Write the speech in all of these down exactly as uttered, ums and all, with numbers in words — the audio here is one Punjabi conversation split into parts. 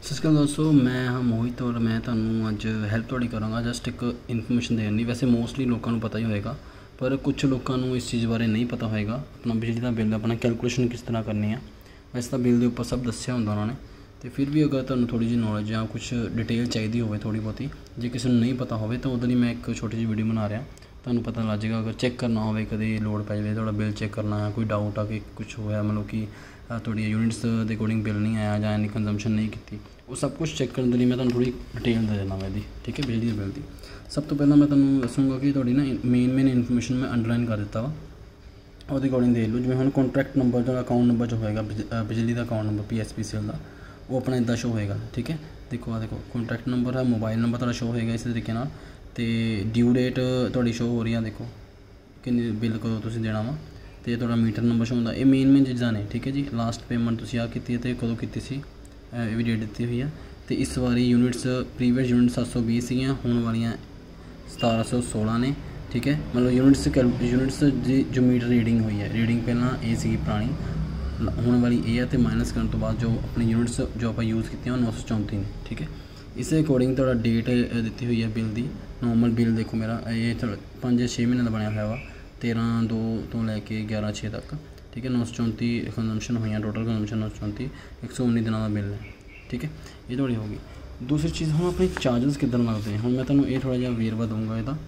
सत श्री अकाल दोस्तों, मैं हाँ मोहित और मैं ਤੁਹਾਨੂੰ ਅੱਜ ਹੈਲਪ ਤੁਹਾਡੀ ਕਰਾਂਗਾ। ਜਸਟ ਇੱਕ ਇਨਫੋਰਮੇਸ਼ਨ ਦੇਣ ਲਈ। ਵੈਸੇ ਮੋਸਟਲੀ ਲੋਕਾਂ ਨੂੰ ਪਤਾ ਹੀ ਹੋਏਗਾ, ਪਰ ਕੁਝ ਲੋਕਾਂ ਨੂੰ ਇਸ ਚੀਜ਼ ਬਾਰੇ ਨਹੀਂ ਪਤਾ ਹੋਏਗਾ ਆਪਣਾ ਬਿਜਲੀ ਦਾ ਬਿੱਲ ਆਪਣਾ ਕੈਲਕੂਲੇਸ਼ਨ ਕਿਸ ਤਰ੍ਹਾਂ ਕਰਨੀ ਆ। ਵੈਸੇ ਤਾਂ ਬਿੱਲ ਦੇ ਉੱਪਰ ਸਭ ਦੱਸਿਆ ਹੁੰਦਾ ਉਹਨਾਂ ਨੇ, ਤੇ ਫਿਰ ਵੀ ਅਗਰ ਤੁਹਾਨੂੰ ਥੋੜੀ ਜਿਹੀ ਨੌਲੇਜ ਜਾਂ ਕੁਝ ਡਿਟੇਲ ਚਾਹੀਦੀ ਹੋਵੇ ਥੋੜੀ ਬਹੁਤੀ, ਜੇ ਕਿਸੇ ਨੂੰ ਨਹੀਂ ਪਤਾ ਹੋਵੇ ਤਾਂ ਉਹਦੇ ਲਈ ਮੈਂ ਇੱਕ ਛੋਟੀ ਜਿਹੀ ਵੀਡੀਓ ਬਣਾ ਰਿਹਾ, ਤੁਹਾਨੂੰ ਪਤਾ ਲੱਗ ਜਾਏਗਾ। ਅਗਰ ਚੈੱਕ ਕਰਨਾ ਹੋਵੇ, ਕਦੇ ਲੋੜ ਪੈ ਜਾਵੇ ਤੁਹਾਡਾ ਬਿੱਲ ਚੈੱਕ ਕਰਨਾ ਹੈ, ਕੋਈ ਡਾਊਟ ਆ ਕਿ ਕੁਛ ਹੋਇਆ ਮਤਲਬ ਕਿ ਤੁਹਾਡੀ ਯੂਨਿਟਸ ਦੇ ਅਕੋਰਡਿੰਗ ਬਿੱਲ ਨਹੀਂ ਆਇਆ ਜਾਂ ਇੰਨੀ ਕੰਜ਼ੰਪਸ਼ਨ ਨਹੀਂ ਕੀਤੀ, ਉਹ ਸਭ ਕੁਛ ਚੈੱਕ ਕਰਨ ਦੇ ਲਈ ਮੈਂ ਤੁਹਾਨੂੰ ਥੋੜੀ ਡਿਟੇਲ ਦੇ ਦੇਣਾ ਇਹਦੀ। ਠੀਕ ਹੈ, ਬਿਜਲੀ ਦੇ ਬਿੱਲ ਦੀ ਸਭ ਤੋਂ ਪਹਿਲਾਂ ਮੈਂ ਤੁਹਾਨੂੰ ਦੱਸੂੰਗਾ ਕਿ ਤੁਹਾਡੀ ਨਾ ਮੇਨ ਮੇਨ ਇਨਫੋਰਮੇਸ਼ਨ ਮੈਂ ਅੰਡਰਲਾਈਨ ਕਰ ਦਿੱਤਾ ਵਾ, ਉਹਦੇ ਅਕੋਰਡਿੰਗ ਦੇਖ ਲਓ। ਜਿਵੇਂ ਹੁਣ ਕੰਟਰੈਕਟ ਨੰਬਰ ਜਿਹੜਾ ਅਕਾਊਂਟ ਨੰਬਰ ਜੋ ਹੋਏਗਾ ਬਿਜਲੀ ਦਾ account number P S P C L ਦਾ, ਉਹ ਆਪਣਾ ਇੱਦਾਂ ਸ਼ੋ ਹੋਏਗਾ। ਠੀਕ ਹੈ, ਦੇਖੋ ਆ ਦੇਖੋ ਕੰਟਰੈਕਟ ਨੰਬਰ ਹੈ, ਮੋਬਾਈਲ ਨੰਬਰ ਤੁਹਾਡਾ ਸ਼ੋ ਹੋਏਗਾ ਇਸੇ ਤਰੀਕੇ ਨਾਲ, ਅਤੇ ਡਿਊ ਡੇਟ ਤੁਹਾਡੀ ਸ਼ੋ ਹੋ ਰਹੀ ਆ, ਦੇਖੋ ਕਿੰਨੇ ਬਿੱਲ ਕਦੋਂ ਤੁਸੀਂ ਦੇਣਾ ਵਾ, ਅਤੇ ਤੁਹਾਡਾ ਮੀਟਰ ਨੰਬਰ ਸ਼ੋ ਹੁੰਦਾ। ਇਹ ਮੇਨ ਮੇਨ ਚੀਜ਼ਾਂ ਨੇ। ਠੀਕ ਹੈ ਜੀ, ਲਾਸਟ ਪੇਮੈਂਟ ਤੁਸੀਂ ਆ ਕੀਤੀ ਹੈ ਅਤੇ ਕਦੋਂ ਕੀਤੀ ਸੀ ਇਹ ਵੀ ਡੇਟ ਦਿੱਤੀ ਹੋਈ ਆ। ਅਤੇ ਇਸ ਵਾਰੀ ਯੂਨਿਟਸ ਪ੍ਰੀਵੀਅਸ ਯੂਨਿਟ ਸੱਤ ਸੌ ਵੀਹ ਸੀਗੀਆਂ, ਹੁਣ ਵਾਲੀਆਂ ਸਤਾਰਾਂ ਸੌ ਸੋਲਾਂ ਨੇ। ਠੀਕ ਹੈ, ਮਤਲਬ ਯੂਨਿਟਸ ਕੈਲ ਯੂਨਿਟਸ ਦੀ ਜੋ ਮੀਟਰ ਰੀਡਿੰਗ ਹੋਈ ਹੈ, ਰੀਡਿੰਗ ਪਹਿਲਾਂ ਇਹ ਸੀਗੀ ਪੁਰਾਣੀ, ਹੁਣ ਵਾਲੀ ਇਹ ਹੈ, ਅਤੇ ਮਾਈਨਸ ਕਰਨ ਤੋਂ ਬਾਅਦ ਜੋ ਆਪਣੀ ਯੂਨਿਟਸ ਜੋ ਆਪਾਂ ਯੂਜ਼ ਕੀਤੀਆਂ ਉਹ ਨੌ ਸੌ ਚੌਂਤੀ ਨੇ। ਠੀਕ ਹੈ, ਇਸੇ ਅਕੋਰਡਿੰਗ ਤੁਹਾਡਾ ਡੇਟ ਦਿੱਤੀ ਹੋਈ ਹੈ ਬਿੱਲ ਦੀ। ਨੋਰਮਲ ਬਿੱਲ ਦੇਖੋ ਮੇਰਾ ਇਹ ਪੰਜ ਛੇ ਮਹੀਨੇ ਦਾ ਬਣਿਆ ਹੋਇਆ ਵਾ, ਤੇਰ੍ਹਾਂ ਦੋ ਤੋਂ ਲੈ ਕੇ ਗਿਆਰਾਂ ਛੇ ਤੱਕ। ਠੀਕ ਹੈ, ਨੌ ਸੌ ਚੌਂਤੀ ਕੰਜ਼ੰਪਸ਼ਨ ਹੋਈਆਂ, ਟੋਟਲ ਕੰਜ਼ੰਪਸ਼ਨ ਨੌ ਸੌ ਚੌਂਤੀ, ਇੱਕ ਸੌ ਉੱਨੀ ਦਿਨਾਂ ਦਾ ਬਿੱਲ ਹੈ। ਠੀਕ ਹੈ, ਇਹ ਤੁਹਾਡੀ ਹੋ ਗਈ। ਦੂਸਰੀ ਚੀਜ਼ ਹੁਣ ਆਪਣੇ ਚਾਰਜਸ ਕਿੱਦਾਂ ਲੱਗਦੇ ਨੇ, ਹੁਣ ਮੈਂ ਤੁਹਾਨੂੰ ਇਹ ਥੋੜ੍ਹਾ ਜਿਹਾ ਵੇਰਵਾ ਦਊਂਗਾ ਇਹਦਾ।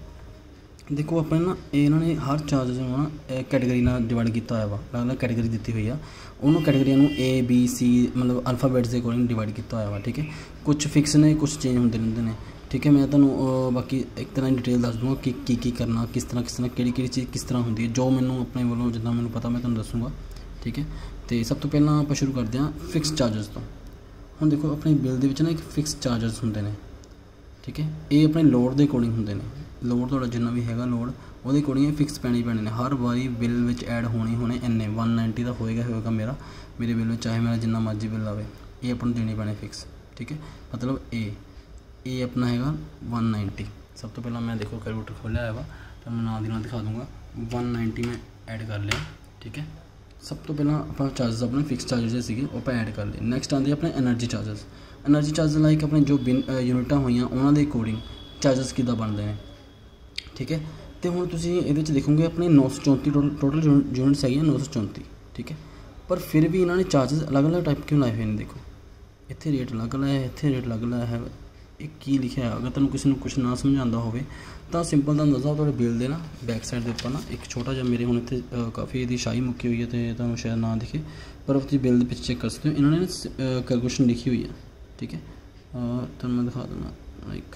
ਦੇਖੋ ਆਪਾਂ ਨਾ ਇਹਨਾਂ ਨੇ ਹਰ ਚਾਰਜਸ ਨੂੰ ਨਾ ਕੈਟੇਗਰੀ ਨਾਲ ਡਿਵਾਈਡ ਕੀਤਾ ਹੋਇਆ ਵਾ, ਅਲੱਗ ਅਲੱਗ ਕੈਟੇਗਰੀ ਦਿੱਤੀ ਹੋਈ ਆ, ਉਹਨੂੰ ਕੈਟੇਗਰੀਆਂ ਨੂੰ ਏ ਬੀ ਸੀ ਮਤਲਬ ਅਲਫਾਬੈਟਸ ਦੇ ਅਕੋਰਡਿੰਗ ਡਿਵਾਈਡ ਕੀਤਾ ਹੋਇਆ ਵਾ। ਠੀਕ ਹੈ, ਕੁਛ ਫਿਕਸ ਨੇ, ਕੁਛ ਚੇਂਜ ਹੁੰਦੇ ਰਹਿੰਦੇ ਨੇ। ਠੀਕ ਹੈ, ਮੈਂ ਤੁਹਾਨੂੰ ਬਾਕੀ ਇੱਕ ਤਰ੍ਹਾਂ ਦੀ ਡਿਟੇਲ ਦੱਸ ਦੂੰਗਾ ਕਿ ਕੀ ਕੀ ਕਰਨਾ, ਕਿਸ ਤਰ੍ਹਾਂ ਕਿਸ ਤਰ੍ਹਾਂ ਕਿਹੜੀ ਕਿਹੜੀ ਚੀਜ਼ ਕਿਸ ਤਰ੍ਹਾਂ ਹੁੰਦੀ ਹੈ, ਜੋ ਮੈਨੂੰ ਆਪਣੇ ਵੱਲੋਂ ਜਿੱਦਾਂ ਮੈਨੂੰ ਪਤਾ ਮੈਂ ਤੁਹਾਨੂੰ ਦੱਸੂੰਗਾ। ਠੀਕ ਹੈ, ਅਤੇ ਸਭ ਤੋਂ ਪਹਿਲਾਂ ਆਪਾਂ ਸ਼ੁਰੂ ਕਰਦੇ ਹਾਂ ਫਿਕਸ ਚਾਰਜਸ ਤੋਂ। ਹੁਣ ਦੇਖੋ ਆਪਣੇ ਬਿੱਲ ਦੇ ਵਿੱਚ ਨਾ ਇੱਕ ਫਿਕਸ ਚਾਰਜਸ ਹੁੰਦੇ ਨੇ। ਠੀਕ ਹੈ, ਇਹ ਆਪਣੇ ਲੋਡ ਦੇ ਅਕੋਰਡਿੰਗ ਹੁੰਦੇ ਨੇ। ਲੋਡ ਤੁਹਾਡਾ ਜਿੰਨਾ ਵੀ ਹੈਗਾ ਲੋਡ, ਉਹਦੇ ਅਕੋਰਡਿੰਗ ਇਹ ਫਿਕਸ ਪੈਣੇ ਪੈਣੇ ਨੇ, ਹਰ ਵਾਰੀ ਬਿੱਲ ਵਿੱਚ ਐਡ ਹੋਣੇ ਹੋਣੇ ਇੰਨੇ ਵਨ ਨਾਈਨਟੀ ਦਾ ਹੋਏਗਾ ਹੋਏਗਾ ਮੇਰਾ ਮੇਰੇ ਬਿੱਲ ਵਿੱਚ, ਚਾਹੇ ਮੇਰਾ ਜਿੰਨਾ ਮਰਜ਼ੀ ਬਿੱਲ ਆਵੇ ਇਹ ਆਪਾਂ ਨੂੰ ਦੇਣੇ ਪੈਣੇ ਫਿਕਸ। ਠੀਕ ਹੈ, ਮਤਲਬ ਇਹ ਇਹ ਆਪਣਾ ਹੈਗਾ ਵਨ ਨਾਈਨਟੀ। ਸਭ ਤੋਂ ਪਹਿਲਾਂ ਮੈਂ ਦੇਖੋ ਕੈਲਕੂਲੇਟਰ ਖੋਲ੍ਹਿਆ ਹੋਇਆ ਵਾ, ਤਾਂ ਮੈਂ ਨਾਲ ਦੀ ਨਾਲ ਦਿਖਾ ਦੂੰਗਾ। ਵਨ ਨਾਈਨਟੀ ਮੈਂ ਐਡ ਕਰ ਲਿਆ। ਠੀਕ ਹੈ, ਸਭ ਤੋਂ ਪਹਿਲਾਂ ਆਪਾਂ ਚਾਰਜਸ ਆਪਣੇ ਫਿਕਸ ਚਾਰਜਸ ਜਿਹੜੇ ਸੀਗੇ ਉਹ ਆਪਾਂ ਐਡ ਕਰ ਲਏ। ਨੈਕਸਟ ਆਉਂਦੇ ਆਪਣੇ energy charges. Energy charges like ਆਪਣੇ ਜੋ ਬਿਨ ਯੂਨਿਟਾਂ ਹੋਈਆਂ ਉਹਨਾਂ ਦੇ ਅਕੋਰਡਿੰਗ ਚਾਰਜਸ ਕਿੱਦਾਂ ਬਣਦੇ ਨੇ। ਠੀਕ ਹੈ, ਅਤੇ ਹੁਣ ਤੁਸੀਂ ਇਹਦੇ 'ਚ ਦੇਖੋਗੇ ਆਪਣੇ ਨੌ ਸੌ ਚੌਂਤੀ ਟੋਟਲ ਟੋਟਲ ਯੂਨਿਟਸ ਹੈਗੀਆਂ ਨੌ ਸੌ ਚੌਂਤੀ। ਠੀਕ ਹੈ, ਪਰ ਫਿਰ ਵੀ ਇਹਨਾਂ ਨੇ ਚਾਰਜਸ ਅਲੱਗ ਅਲੱਗ ਟਾਈਪ ਕਿਉਂ ਲਾਏ ਹੋਏ ਨੇ। ਦੇਖੋ ਇੱਥੇ ਰੇਟ ਅਲੱਗ ਲਾਇਆ, ਇੱਥੇ ਰੇਟ ਅਲੱਗ ਲਾਇਆ ਹੈ, ਇਹ ਕੀ ਲਿਖਿਆ ਹੈ। ਅਗਰ ਤੁਹਾਨੂੰ ਕਿਸੇ ਨੂੰ ਕੁਛ ਨਾ ਸਮਝਾਉਂਦਾ ਹੋਵੇ ਤਾਂ ਸਿੰਪਲ ਤੁਹਾਨੂੰ ਦੱਸਦਾ, ਤੁਹਾਡੇ ਬਿੱਲ ਦੇ ਨਾ ਬੈਕ ਸਾਈਡ ਦੇ ਉੱਪਰ ਨਾ ਇੱਕ ਛੋਟਾ ਜਿਹਾ ਮੇਰੇ ਹੁਣ ਇੱਥੇ ਕਾਫੀ ਇਹਦੀ ਸ਼ਾਹੀ ਮੁੱਕੀ ਹੋਈ ਹੈ ਅਤੇ ਤੁਹਾਨੂੰ ਸ਼ਾਇਦ ਨਾ ਦਿਖੇ, ਪਰ ਤੁਸੀਂ ਬਿੱਲ ਦੇ ਪਿੱਛੇ ਚੈੱਕ ਕਰ ਸਕਦੇ ਹੋ, ਇਹਨਾਂ ਨੇ ਨਾ ਕੈਲਕੂਲੇਸ਼ਨ ਲਿਖੀ ਹੋਈ ਹੈ। ਠੀਕ ਹੈ, ਤੁਹਾਨੂੰ ਮੈਂ ਦਿਖਾ ਦਿੰਦਾ ਇੱਕ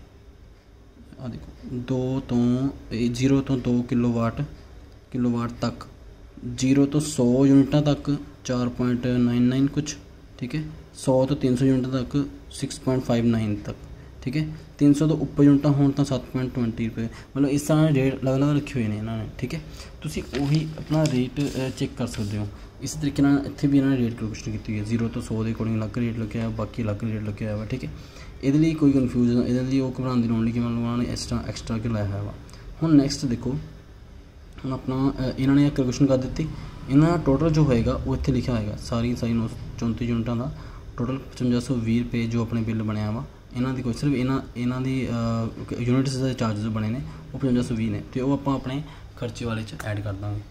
ਆ ਦੇਖੋ, ਦੋ ਤੋਂ ਜ਼ੀਰੋ ਤੋਂ ਦੋ ਕਿਲੋ ਵਾਟ ਕਿਲੋ ਵਾਟ ਤੱਕ, ਜ਼ੀਰੋ ਤੋਂ ਸੌ ਯੂਨਿਟਾਂ ਤੱਕ ਚਾਰ ਪੁਆਇੰਟ ਨਾਈਨ ਨਾਈਨ ਕੁਛ। ਠੀਕ ਹੈ, ਸੌ ਤੋਂ ਤਿੰਨ ਸੌ ਯੂਨਿਟ ਤੱਕ ਸਿਕਸ ਪੁਆਇੰਟ ਫਾਈਵ ਨਾਈਨ ਤੱਕ। ਠੀਕ ਹੈ, ਤਿੰਨ ਸੌ ਤੋਂ ਉੱਪਰ ਯੂਨਿਟਾਂ ਹੋਣ ਤਾਂ ਸੱਤ ਪੁਆਇੰਟ ਟਵੰਟੀ ਰੁਪਏ, ਮਤਲਬ ਇਸ ਤਰ੍ਹਾਂ ਰੇਟ ਅਲੱਗ ਅਲੱਗ ਰੱਖੇ ਹੋਏ ਨੇ ਇਹਨਾਂ ਨੇ। ਠੀਕ ਹੈ, ਤੁਸੀਂ ਉਹੀ ਆਪਣਾ ਰੇਟ ਚੈੱਕ ਕਰ ਸਕਦੇ ਹੋ। ਇਸ ਤਰੀਕੇ ਨਾਲ ਇੱਥੇ ਵੀ ਇਹਨਾਂ ਨੇ ਰੇਟ ਕੈਲਕੂਲੇਸ਼ਨ ਕੀਤੀ ਹੈ, ਜ਼ੀਰੋ ਤੋਂ ਸੌ ਦੇ ਅਕੋਰਡਿੰਗ ਅਲੱਗ ਰੇਟ ਲੱਗਿਆ, ਬਾਕੀ ਅਲੱਗ ਰੇਟ ਲੱਗਿਆ ਹੋਇਆ ਵਾ। ਠੀਕ ਹੈ, ਇਹਦੇ ਲਈ ਕੋਈ ਕਨਫਿਊਜ਼ਨ ਇਹਦੇ ਲਈ ਉਹ ਘਬਰਾਉਣ ਦੀ ਲੋੜ ਨਹੀਂ ਕਿ ਮਤਲਬ ਉਹਨਾਂ ਨੇ ਐਕਸਟਰਾ ਐਕਸਟਰਾ ਕਿ ਲਾਇਆ ਹੋਇਆ ਵਾ। ਹੁਣ ਨੈਕਸਟ ਦੇਖੋ, ਹੁਣ ਆਪਣਾ ਇਹਨਾਂ ਨੇ ਕੈਲਕੂਲੇਸ਼ਨ ਕਰ ਦਿੱਤੀ, ਇਹਨਾਂ ਦਾ ਟੋਟਲ ਜੋ ਹੋਏਗਾ ਉਹ ਇੱਥੇ ਲਿਖਿਆ ਹੋਏਗਾ, ਸਾਰੀ ਸਾਰੀ ਨੌ ਸੌ ਚੌਂਤੀ ਯੂਨਿਟਾਂ ਦਾ ਟੋਟਲ ਪਚਵੰਜਾ ਸੌ ਵੀਹ ਰੁਪਏ ਜੋ ਆਪਣੇ ਬਿੱਲ ਬਣਿਆ ਵਾ। ਇਹਨਾਂ ਦੀ ਕੋਈ ਸਿਰਫ ਇਹਨਾਂ ਇਹਨਾਂ ਦੀ ਯੂਨਿਟਸ ਦੇ ਚਾਰਜਸ ਬਣੇ ਨੇ ਉਹ ਪਚਵੰਜਾ ਸੌ ਵੀਹ ਨੇ, ਅਤੇ ਉਹ ਆਪਾਂ ਆਪਣੇ ਖਰਚੇ ਵਾਲੇ 'ਚ ਐਡ ਕਰ ਦਾਂਗੇ।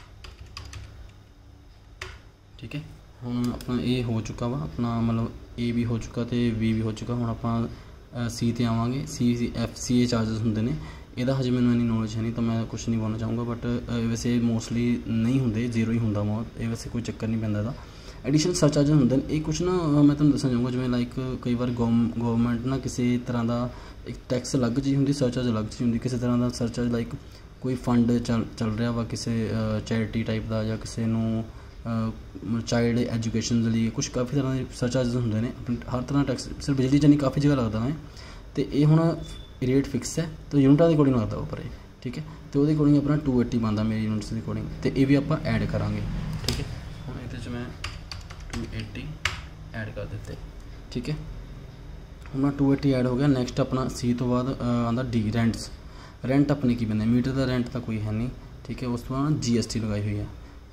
ਠੀਕ ਹੈ, ਹੁਣ ਆਪਣਾ ਇਹ ਹੋ ਚੁੱਕਾ ਵਾ, ਆਪਣਾ ਮਤਲਬ ਏ ਵੀ ਹੋ ਚੁੱਕਾ ਅਤੇ ਵੀ ਵੀ ਹੋ ਚੁੱਕਾ। ਹੁਣ ਆਪਾਂ ਸੀ 'ਤੇ ਆਵਾਂਗੇ। ਸੀ ਸੀ ਐਫ ਸੀ ਏ ਚਾਰਜਸ ਹੁੰਦੇ ਨੇ, ਇਹਦਾ ਹਜੇ ਮੈਨੂੰ ਇੰਨੀ ਨੌਲੇਜ ਹੈ ਨਹੀਂ ਤਾਂ ਮੈਂ ਕੁਛ ਨਹੀਂ ਬੋਲਣਾ ਚਾਹੂੰਗਾ, ਬਟ ਵੈਸੇ ਮੋਸਟਲੀ ਨਹੀਂ ਹੁੰਦੇ, ਜ਼ੀਰੋ ਹੀ ਹੁੰਦਾ ਮੋਰ, ਇਹ ਵੈਸੇ ਕੋਈ ਚੱਕਰ ਨਹੀਂ ਪੈਂਦਾ ਇਹਦਾ। ਐਡੀਸ਼ਨਲ ਸਰਚਾਰਜਸ ਹੁੰਦੇ ਨੇ, ਇਹ ਕੁਛ ਨਾ ਮੈਂ ਤੁਹਾਨੂੰ ਦੱਸਣਾ ਚਾਹੂੰਗਾ, ਜਿਵੇਂ ਲਾਈਕ ਕਈ ਵਾਰ ਗੌਮ ਗੌਰਮੈਂਟ ਨਾ ਕਿਸੇ ਤਰ੍ਹਾਂ ਦਾ ਇੱਕ ਟੈਕਸ ਅਲੱਗ ਚੀਜ਼ ਹੁੰਦੀ, ਸਰਚਾਰਜ ਅਲੱਗ ਚੀਜ਼ ਹੁੰਦੀ, ਕਿਸੇ ਤਰ੍ਹਾਂ ਦਾ ਸਰਚਾਰਜ ਲਾਈਕ ਕੋਈ ਫੰਡ ਚੱਲ ਚੱਲ ਰਿਹਾ ਵਾ ਕਿਸੇ ਚੈਰਿਟੀ ਟਾਈਪ ਦਾ, ਜਾਂ ਕਿਸੇ ਨੂੰ ਚਾਈਲਡ ਐਜੂਕੇਸ਼ਨ ਦੇ ਲਈ ਕੁਛ ਕਾਫੀ ਤਰ੍ਹਾਂ ਦੇ ਸਰਚਾਰਜਸ ਹੁੰਦੇ ਨੇ। ਹਰ ਤਰ੍ਹਾਂ ਟੈਕਸ ਸਿਰਫ ਬਿਜਲੀ 'ਚ ਨਹੀਂ ਕਾਫੀ ਜਗ੍ਹਾ ਲੱਗਦਾ ਹੈ, ਅਤੇ ਇਹ ਹੁਣ ਰੇਟ ਫਿਕਸ ਹੈ ਤਾਂ ਯੂਨਿਟਾਂ ਦੇ ਅਕੋਰਡਿੰਗ ਲੱਗਦਾ ਉੱਪਰ ਇਹ। ਠੀਕ ਹੈ, ਅਤੇ ਉਹਦੇ ਅਕੋਰਡਿੰਗ ਆਪਣਾ ਟੂ ਏਟੀ ਬਣਦਾ ਮੇਰੇ ਯੂਨਿਟਸ ਦੇ ਅਕੋਰਡਿੰਗ, ਅਤੇ ਇਹ ਵੀ ਆਪਾਂ ਐਡ ਕਰਾਂਗੇ। ਠੀਕ ਹੈ, ਹੁਣ ਇਹਦੇ 'ਚ ਮੈਂ ਟੂ ਏਟੀ ਐਡ ਕਰ ਦਿੱਤੇ। ਠੀਕ ਹੈ, ਹੁਣ ਮੈਂ ਟੂ ਏਟੀ ਐਡ ਹੋ ਗਿਆ। ਨੈਕਸਟ ਆਪਣਾ ਸੀ ਤੋਂ ਬਾਅਦ ਆਉਂਦਾ ਡੀ ਰੈਂਟਸ। ਰੈਂਟ ਆਪਣੇ ਕੀ ਪੈਂਦਾ, ਮੀਟਰ ਦਾ ਰੈਂਟ ਤਾਂ ਕੋਈ ਹੈ ਨਹੀਂ। ਠੀਕ ਹੈ, ਉਸ ਤੋਂ ਬਾਅਦ ਜੀ ਐਸ ਟੀ ਲਗਾਈ ਹੋਈ ਹੈ।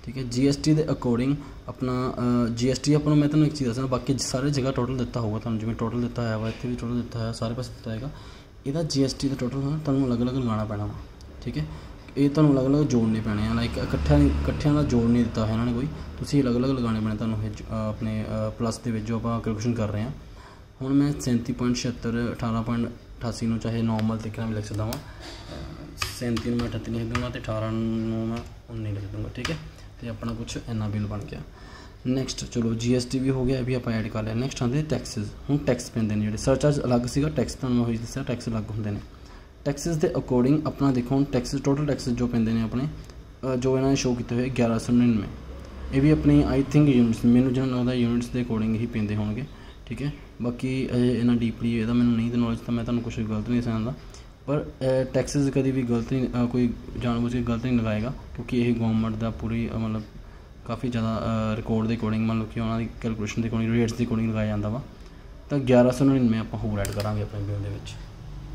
ठीक है। जी एस टी के अकॉर्डिंग अपना जी एस टी अपना मैं तुम्हें एक चीज़ दसना, बाकी सारे जगह टोटल दिता होगा तुहानूं, जिवें टोटल दिता है वा इत्थे भी टोटल दिता है, सारे पासे दिता होगा। इहदा जी एस टी का टोटल ना तुहानूं अलग अलग लगाना पैना वा, ठीक है। ये तुहानूं अलग अलग जोड़ने पैने हैं, लाइक इकट्ठा इकट्ठियां दा जोड़ नहीं दिता है इन्होंने कोई, तुसीं अलग अलग लगाने पैने तुहानूं अपने प्लस दे विच जो आपां कैलकुलेशन कर रहे हैं। हुण मैं सैंती पॉइंट छिहत्तर अठारह पॉइंट अठासी नूं चाहे नॉर्मल तरीके नाल भी लिख सकदा वां, सैंती नूं मैं अठत्ती लिख दूँगा तो अठारह नूं मैं उन्नी लिख दूँगा, ठीक है। तो अपना कुछ इन्ना बिल बन गया। नैक्सट चलो जी एस टी भी हो गया, भी आप ऐड कर लिया। नैक्सट आते टैक्सिस। हुण टैक्स पैंदे ने, सर्च चार्ज अलग सीगा, टैक्स तुहानूं मैं होई दस्सिया टैक्स अलग हुंदे ने। टैक्सिस के अकॉर्डिंग अपना देखो हुण टैक्सिस टोटल टैक्सिस जो पैंदे ने अपने जो इन्होंने शो किए हुए ग्यारह सौ नड़िनवे, ये भी अपनी आई थिंक यूनिट्स मैनूं जिन्ना लगदा यूनिट्स के अकॉर्डिंग ही पैंदे होणगे, ठीक है। बाकी इन्ना डीपली इहदा मैनूं नहीं नॉलेज, तो मैं तुहानूं कुछ गलत नहीं समझदा, पर टैक्सिस कभी भी गलत नहीं कोई जानबूझ के गलत नहीं लगाएगा, क्योंकि यह गवर्नमेंट का पूरी मतलब काफ़ी ज़्यादा रिकॉर्ड के अकॉर्डिंग मतलब कि उन्होंने कैलकुलेशन के अकॉर्डिंग रेट्स के अकॉर्डिंग लगाया जाता वा। तो ग्यारह सौ नड़िनवे आप होर ऐड करांगे अपने बिल दे विच।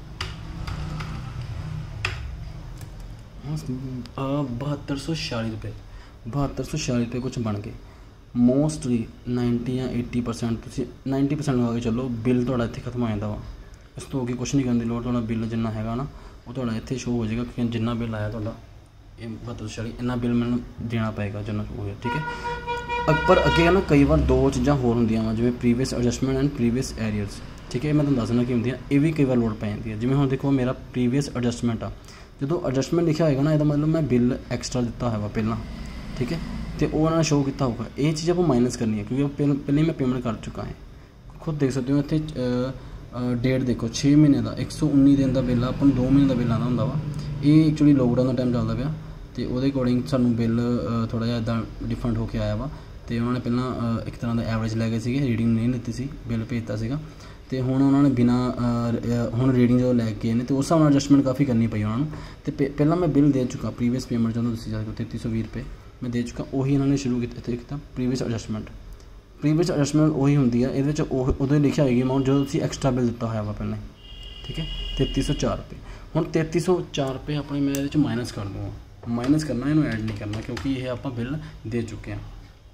बहत्तर सौ छियाली रुपये बहत्तर सौ छियाली रुपये कुछ बन गए। मोस्टली नाइनटी या एटी परसेंट तुसीं नाइनटी परसेंट लगा के चलो बिल तुहाडा इत्थे खत्म हो जाता वा। इस तो अगे कुछ नहीं करने की लोड़, तुहाडा बिल जिन्ना हैगा ना वो तुहाडा इत्थे शो हो जाएगा कि जिन्ना बिल आया तुहाडा बहत्तर सौ छियाली इन्ना बिल मैनूं देना पेगा जिन्ना हो गया, ठीक है। पर अगे ना कई बार दो चीज़ां होर हुंदियां वा, जिवें previous adjustment and previous arrears, ठीक है। मैं तुहानूं दस दिंदा कि हुंदियां, ये भी कई बार लोड़ पै जांदी है। जिवें हुण देखो मेरा प्रीवियस एडजस्टमेंट आ, जो एडजस्टमेंट लिखा होगा ना, यदा मतलब मैं बिल एक्सट्रा दिता है पहला, ठीक है। तो वो उन्होंने शो किया होगा, ये चीज़ आपको माइनस करनी है, क्योंकि पहले मैं पेमेंट कर चुका है। खुद देख सकते हो इतने डेट देखो छे महीने का एक सौ उन्नी दिन का बिल अपन दो महीने का बिल आता होंगे वा। ये एक्चुअली लॉकडाउन का टाइम चलता पाया, तो वो अकॉर्डिंग सानू बिल थोड़ा जिहा इदा डिफरेंट होकर आया वा। तो उन्होंने पहला एक तरह का एवरेज लै गए थे, रीडिंग नहीं लीती सी, बिल भेजता सीगा। तो हुण उन्होंने बिना हुण रीडिंग जो लैके ने, तो उस हिसाब नाल एडजस्टमेंट काफ़ी करनी पई उन्होंने। तो पहला मैं बिल दे चुका प्रीवियस पेमेंट जो दसी जा तेती सौ भी रुपये मैं दे चुका, उही इन्होंने शुरू किया प्रीवियस एडजस्टमेंट। प्रीवियस एडजस्टमेंट उही होंदी है, ये उदों लिखा होगी अमाउंट जो तुसीं एक्सट्रा बिल दिता होया वा पहले, ठीक है। तेती सौ चार रुपये हुण तेती सौ चार रुपये अपने मैं ये माइनस कर दूँगा, माइनस करना इन्हूं ऐड नहीं करना, क्योंकि ये आप बिल दे चुके हैं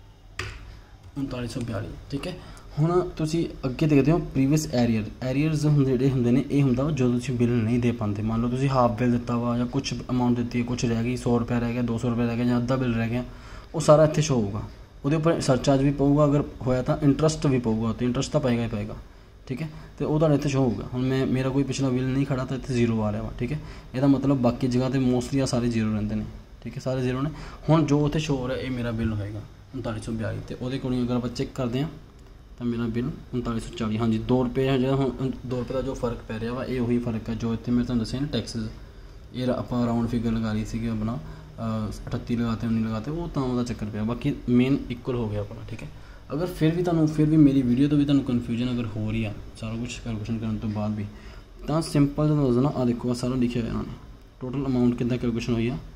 उनताली सौ बयाली, ठीक है। हुण तुसीं अगे देखते हो प्रीवियस एरियर एरियर्स जिहड़े हुंदे ने, ये हुंदा वा जो तुसीं बिल नहीं दे पाते। मान लो तुसीं हाफ बिल दिता वा या कुछ अमाउंट दी है, कुछ रह गई सौ रुपया रह गया, दो सौ रुपया रह गया, या अद्धा बिल रह गया, वो सारा इत्थे शो होगा। वो उपर सरचार्ज भी पऊगा, अगर होया तो इंटरस्ट भी पऊगा, तो इंटरस्ट तो पाएगा ही पाएगा, ठीक है। तो वो इतने शो होगा। हुण मैं मेरा कोई पिछला बिल नहीं खड़ा तो इतने जीरो आ रहा वा, ठीक है। यदा मतलब बाकी जगह पर मोस्टली सारे जीरो रहते हैं, ठीक है, सारे जीरो ने। हुण जो उत्थे शो हो रहा है ये मेरा बिल होएगा उनताली सौ बयाली, तो वो अकॉर्डिंग अगर आप चेक करते हैं तो मेरा बिल उनताली सौ चाली, हाँ जी दो रुपये है जो दो रुपये का जो फर्क पै रहा वा, ये वही फर्क है जो इतने मैं तुहानूं दस्सिया ना टैक्सिस। ये आप राउंड फिगर लगा ली थी अपना अठत्ती लगाते उन्नी लगाते, वो तो वह चक्कर पे। बाकी मेन इक्वल हो गया अपना, ठीक है। अगर फिर भी तुहानूं फिर भी मेरी वीडियो तो भी तुहानूं कन्फ्यूजन अगर हो रही है सारा कुछ कैलकुलेशन करने तो बाद भी, तो सिंपल जो दसना आ देखो आ सारा लिखा हुआ इन्होंने टोटल अमाउंट कितना कैलकुलेशन हुई है,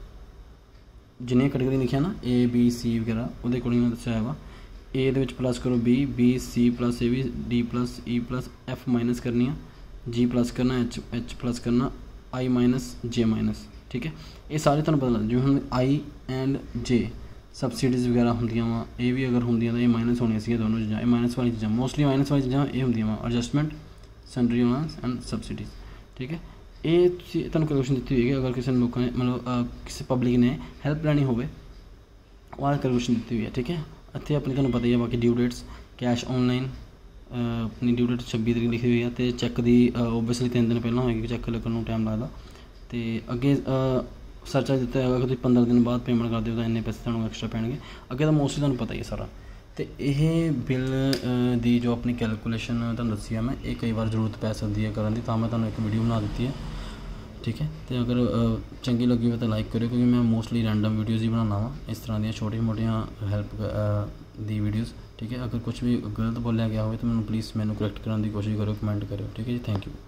जिन्हें कैटेगरी लिखा ना ए बी सी वगैरह वो अकॉर्डिंग दस्सिया है। ए दे विच प्लस करो B, B C plus A B, D plus E plus F minus करनी है, जी प्लस करना, एच एच प्लस करना, आई माइनस जे माइनस, ठीक है। ये सारे तुहानूं पता लग जिवें हुण आई एंड जे सबसिडीज़ वगैरह होंदियां वा, ये भी अगर होंदियां तो ये माइनस होनी सी दोनों चीज़ां, ये माइनस वाली चीज़ां मोस्टली माइनस वाली चीज़ां ये होंदियां वा adjustment sundry allowance and subsidies, ठीक है। ये तुहानूं कैलकुलेशन दी हुई है, अगर किसी लोगों ने मतलब किसी पब्लिक ने हेल्प लैनी होवे वो कैलकुलेशन दी हुई है, ठीक है। इत्थे अपनी तुहानूं पता ही है। बाकी ड्यू डेट्स कैश ऑनलाइन अपनी ड्यू डेट छब्बी तरीक लिखी हुई है, तो चैक की ओबीयसली तीन दिन पहला होएगी, चैक लगन में टाइम लगता। तो अगे सरचार्ज दिता है, अगर तुम पंद्रह दिन बाद पेमेंट करते हो तो इन्ने पैसे तुहानूं एक्सट्रा पैणगे, अगे तो मोस्टली तुहानूं पता ही है सारा। तो यह बिल की जो अपनी कैलकुलेशन तुहानूं दस्सी है मैं, ये कई बार जरूरत पै सकती है करने की, तो मैं तुहानूं एक वीडियो बना दी है, ठीक है। तो अगर चंगी लगी हो तो लाइक करो, क्योंकि मैं मोस्टली रैंडम वीडियोज़ ही बनाना वा, इस तरह दी छोटी मोटियां हेल्प दी वीडियोज़, ठीक है। अगर कुछ भी गलत बोलिया गया हो तो मैं प्लीज़ मैनू करैक्ट करने की कोशिश करो, कमेंट करो, ठीक है जी। Thank you.